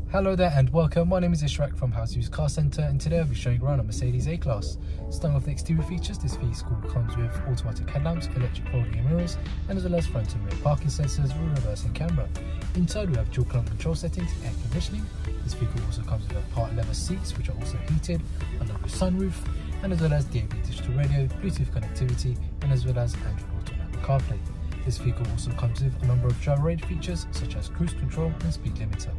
Hello there and welcome. My name is Ishrak from House Used Car Centre, and today I'll be showing around a Mercedes A-Class. Starting off the exterior features, this vehicle comes with automatic headlamps, electric folding mirrors, and as well as front and rear parking sensors with a reversing camera. Inside we have dual climate control settings, air conditioning. This vehicle also comes with part leather seats which are also heated, a local sunroof, and as well as DAB digital radio, Bluetooth connectivity, and as well as Android Auto and Apple CarPlay. This vehicle also comes with a number of driver aid features such as cruise control and speed limiter.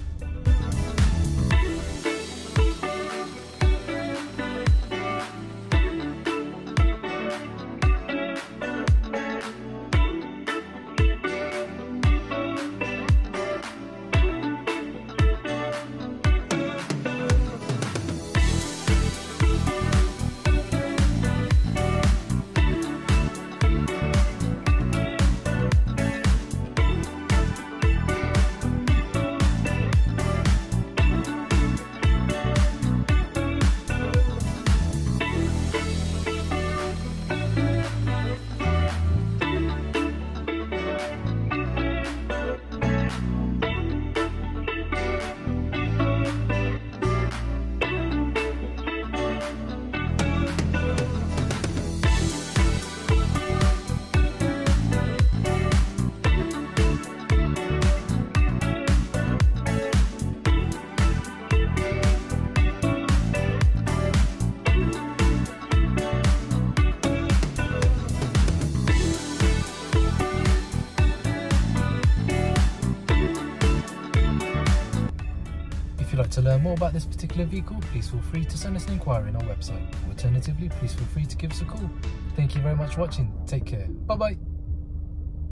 If you'd like to learn more about this particular vehicle, please feel free to send us an inquiry on our website. Alternatively, please feel free to give us a call. Thank you very much for watching. Take care. Bye bye.